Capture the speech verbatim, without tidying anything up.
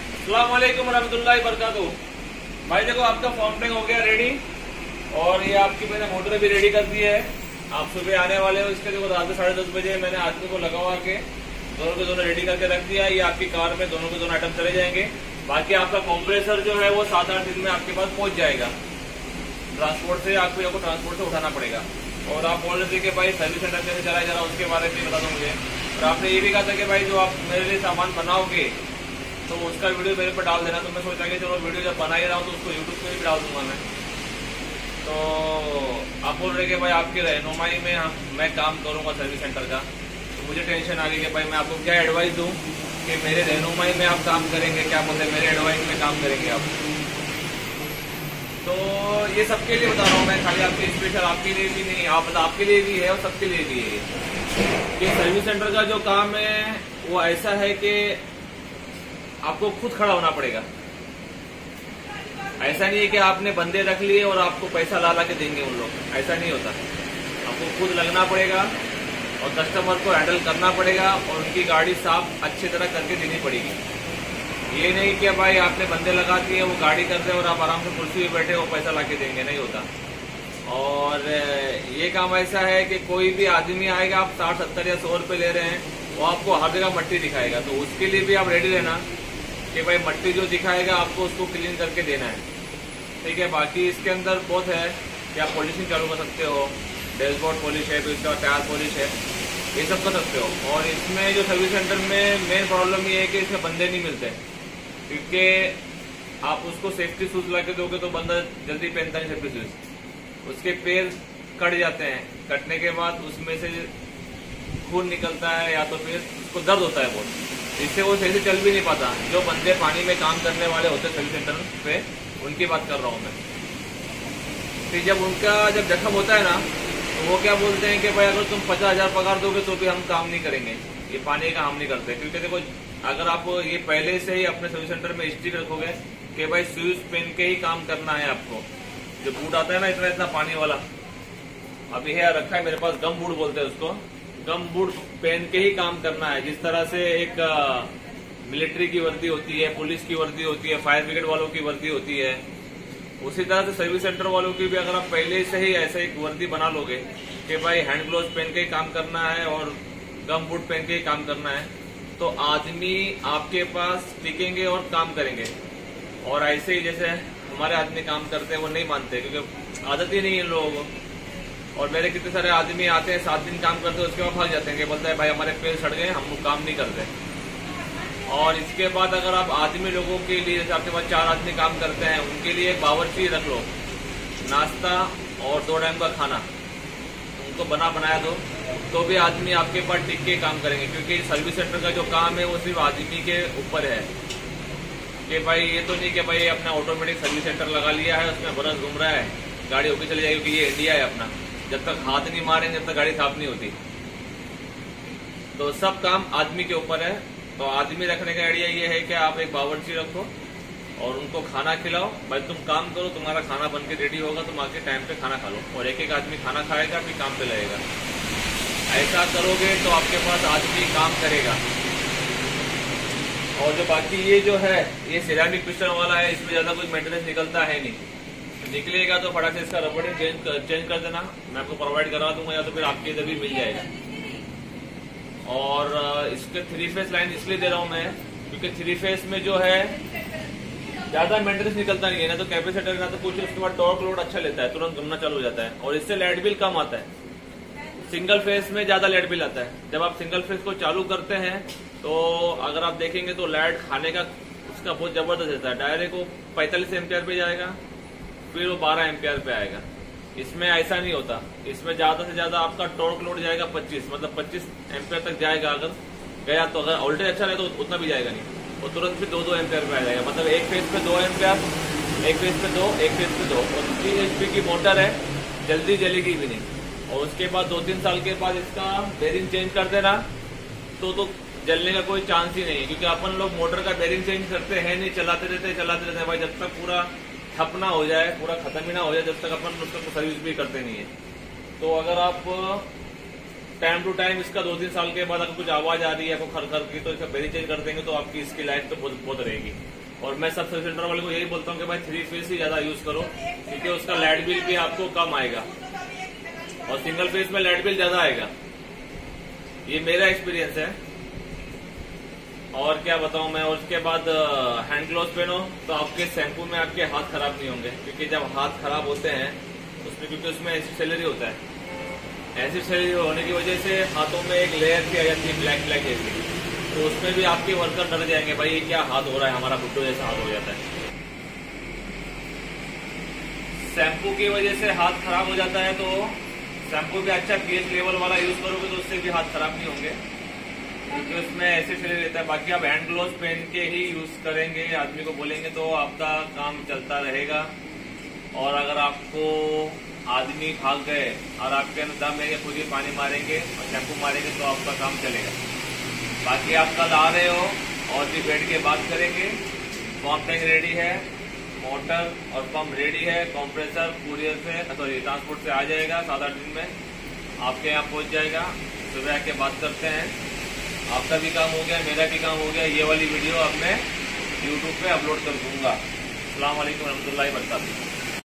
अस्सलाम वालेकुम रहमतुल्लाहि बरकातुहू। भाई देखो आपका फॉर्म टैंक हो गया रेडी और ये आपकी मैंने मोटर भी रेडी कर दी है। आप सुबह आने वाले हो, इसके देखो रात साढ़े दस बजे मैंने आदमी को लगवा के दोनों के दोनों रेडी करके रख दिया। ये आपकी कार में दोनों के दोनों आइटम चले जाएंगे। बाकी आपका कंप्रेसर जो है वो सात आठ दिन में आपके पास पहुंच जाएगा। ट्रांसपोर्ट से आपको आपको ट्रांसपोर्ट से उठाना पड़ेगा। और आप बोल रहे थे कि भाई सर्विस सेंटर कैसे चलाया जा रहा है, उसके बारे में बता दो मुझे। और आपने ये भी कहा था कि भाई जो आप मेरे लिए सामान बनाओगे तो उसका वीडियो मेरे पर डाल देना। तो मैं सोचा कि चलो वीडियो जब बना ही रहा हूँ तो उसको यूट्यूब पे भी डाल दूंगा मैं। तो आप बोल रहे कि भाई आपकी रहनुमाई में हम मैं काम करूंगा सर्विस सेंटर का, तो मुझे टेंशन आ गई कि भाई मैं आपको क्या एडवाइस दूं कि मेरे रहनुमाई में आप काम करेंगे, क्या बोलते हैं मेरे एडवाइस में काम करेंगे आप। तो ये सबके लिए बता रहा हूँ मैं, खाली आपके स्पेशल आपके लिए भी नहीं, आप आपके लिए भी है और सबके लिए भी है कि सर्विस सेंटर का जो काम है वो ऐसा है कि आपको खुद खड़ा होना पड़ेगा। ऐसा नहीं है कि आपने बंदे रख लिए और आपको पैसा ला ला के देंगे उन लोग, ऐसा नहीं होता। आपको खुद लगना पड़ेगा और कस्टमर को हैंडल करना पड़ेगा और उनकी गाड़ी साफ अच्छी तरह करके देनी पड़ेगी। ये नहीं कि भाई आपने बंदे लगा दिए, वो गाड़ी कर रहे और आप आराम से कुर्सी पे बैठे वो पैसा ला के देंगे, नहीं होता। और ये काम ऐसा है कि कोई भी आदमी आएगा, आप साठ सत्तर या सौ रुपये ले रहे हैं, वो आपको हर जगह मट्टी दिखाएगा। तो उसके लिए भी आप रेडी रहना कि भाई मट्टी जो दिखाएगा आपको उसको क्लीन करके देना है, ठीक है। बाकी इसके अंदर बहुत है कि आप पॉलिशिंग चालू कर सकते हो, डैशबोर्ड पॉलिश है, तो इसका टायर पॉलिश है, ये सब कर सकते हो। और इसमें जो सर्विस सेंटर में मेन प्रॉब्लम ये है कि इसमें बंदे नहीं मिलते, क्योंकि आप उसको सेफ्टी शूज ला के दोगे तो बंदा जल्दी पहनता नहीं सेफ्टी शूज। उसके पैर कट जाते हैं, कटने के बाद उसमें से खून निकलता है या तो फिर उसको दर्द होता है बहुत, इससे वो सही से चल भी नहीं पाता। जो बंदे पानी में काम करने वाले होते हैं सर्विस सेंटर पे, उनकी बात कर रहा हूँ मैं। फिर जब उनका जब जख्म होता है ना तो वो क्या बोलते हैं कि भाई अगर तुम पचास हजार पगार दोगे तो भी हम काम नहीं करेंगे, ये पानी का हम नहीं करते। क्योंकि देखो अगर आप ये पहले से ही अपने सर्विस सेंटर में स्टिक रखोगे कि भाई शूज पहन के ही काम करना है आपको, जो बूट आता है ना इतना इतना पानी वाला, अभी है रखा है मेरे पास, गम बूट बोलते हैं उसको, गम बूट पहन के ही काम करना है। जिस तरह से एक मिलिट्री की वर्दी होती है, पुलिस की वर्दी होती है, फायर ब्रिगेड वालों की वर्दी होती है, उसी तरह से सर्विस सेंटर वालों की भी अगर आप पहले से ही ऐसे एक वर्दी बना लोगे कि भाई हैंड ग्लोव पहन के ही काम करना है और गम बूट पहन के ही काम करना है, तो आदमी आपके पास टिकेंगे और काम करेंगे। और ऐसे ही जैसे हमारे आदमी काम करते हैं वो नहीं मानते, क्योंकि आदत ही नहीं है इन लोगों को। और मेरे कितने सारे आदमी आते हैं, सात दिन काम करते हैं, उसके बाद भाग जाते हैं कि बोलते हैं भाई हमारे पैर सड़ गए, हम काम नहीं करते। और इसके बाद अगर आप आदमी लोगों के लिए, जैसे आपके पास चार आदमी काम करते हैं, उनके लिए एक बावर्ची रख लो, नाश्ता और दो टाइम का खाना उनको बना बनाया दो, तो भी आदमी आपके पास टिक के काम करेंगे। क्योंकि सर्विस सेंटर का जो काम है वो सिर्फ आदमी के ऊपर है कि भाई ये तो नहीं कि भाई अपना ऑटोमेटिक सर्विस सेंटर लगा लिया है, उसमें बरस घूम रहा है, गाड़ी होकर चली जाएगी, क्योंकि ये इंडिया है अपना, जब तक हाथ नहीं मारेंगे जब तक गाड़ी साफ नहीं होती। तो सब काम आदमी के ऊपर है। तो आदमी रखने का आइडिया ये है कि आप एक बावर्ची रखो और उनको खाना खिलाओ, भाई तुम काम करो, तुम्हारा खाना बन के रेडी होगा, तुम आके टाइम पे खाना खा लो, और एक एक आदमी खाना खाएगा फिर काम पे लगेगा। ऐसा करोगे तो आपके पास आदमी काम करेगा। और जो बाकी ये जो है ये सिरेमिक पिस्टन वाला है, इसमें ज्यादा कुछ मेंटेनेंस निकलता है नहीं, निकलेगा तो फटाक से इसका रबड़ चेंज कर, चेंज कर देना, मैं आपको प्रोवाइड करा दूंगा, या तो फिर आपके इधर भी मिल जाएगा। और इसके थ्री फेस लाइन इसलिए दे रहा हूं मैं क्योंकि थ्री फेस में जो है ज्यादा मेंटेनेंस निकलता नहीं है, ना तो कैपेसिटर ना तो कुछ, उसके बाद टॉर्क लोड अच्छा लेता है, तुरंत घूमना चालू हो जाता है, और इससे लाइट बिल कम आता है। सिंगल फेस में ज्यादा लाइट बिल आता है। जब आप सिंगल फेस को चालू करते हैं तो अगर आप देखेंगे तो लाइट खाने का उसका बहुत जबरदस्त रहता है। डायरेक्ट वो पैंतालीस एम्पियर पे जाएगा, फिर वो बारह एम्पियर पे आएगा। इसमें ऐसा नहीं होता, इसमें ज्यादा से ज्यादा आपका टॉर्क लोड जाएगा पच्चीस, मतलब पच्चीस एम्पियर तक जाएगा अगर गया तो। अगर वोल्टेज अच्छा रहे तो उतना भी जाएगा नहीं, वो तुरंत फिर दो दो एम्पियर पे आ जाएगा, मतलब एक फेज पे दो एम्पियर, एक फेज पे दो, एक फेज पे दो। और तीन एचपी की मोटर है, जल्दी जलेगी भी नहीं। और उसके बाद दो तीन साल के बाद इसका बेरिंग चेंज कर देना तो तो जलने का कोई चांस ही नहीं है, क्योंकि अपन लोग मोटर का बेरिंग चेंज करते हैं नहीं, चलाते रहते चलाते रहते हैं भाई, जब तक पूरा ठप ना हो जाए, पूरा खत्म ही ना हो जाए, जब तक अपन उसका सर्विस भी करते नहीं है। तो अगर आप टाइम टू टाइम इसका दो तीन साल के बाद अगर कुछ आवाज आ रही है आपको खर खर की, तो इसका बेरिंग चेंज कर देंगे तो आपकी इसकी लाइफ तो बहुत बहुत रहेगी। और मैं सब सर्विस सेंटर वाले को यही बोलता हूँ कि भाई थ्री फेस ही ज्यादा यूज करो, क्योंकि उसका लाइट बिल भी आपको कम आएगा और सिंगल फेस में लाइट बिल ज्यादा आएगा। ये मेरा एक्सपीरियंस है। और क्या बताऊं मैं। और उसके बाद हैंड ग्लोव्स पहनो तो आपके शैम्पू में आपके हाथ खराब नहीं होंगे, क्योंकि जब हाथ खराब होते हैं उसमें, क्योंकि उसमें एसिड सैलरी होता है। एसिड सैलरी होने की वजह से हाथों में एक लेयर सी आ जाती है ब्लैक ब्लैक जैसी, तो उसमें भी आपके वर्कर डर जाएंगे, भाई ये क्या हाथ हो रहा है, हमारा भुट्टो जैसा हाथ हो जाता है। शैम्पू की वजह से हाथ खराब हो जाता है, तो शैम्पू भी अच्छा पीएच लेवल वाला यूज करोगे तो उससे भी हाथ खराब नहीं होंगे, क्योंकि उसमें एसिड सैलरी रहता है। बाकी आप हैंड ग्लोव्स पहन के ही यूज करेंगे, आदमी को बोलेंगे तो आपका काम चलता रहेगा। और अगर आपको आदमी भाग गए और आपके अंदर दम है, खुद ही पानी मारेंगे और शैम्पू मारेंगे तो आपका काम चलेगा। बाकी आप कल आ रहे हो और भी बैठ के बात करेंगे। पंप टैंक रेडी है, मोटर और पंप रेडी है, कंप्रेसर कुरियर से सॉरी ट्रांसपोर्ट से आ जाएगा, सात आठ दिन में आपके यहाँ पहुँच जाएगा। सुबह आके बात करते हैं। आपका भी काम हो गया, मेरा भी काम हो गया। ये वाली वीडियो अब मैं यूट्यूब पे अपलोड कर दूंगा। अस्सलाम वालेकुम रहमतुल्लाहि व बरकातहू।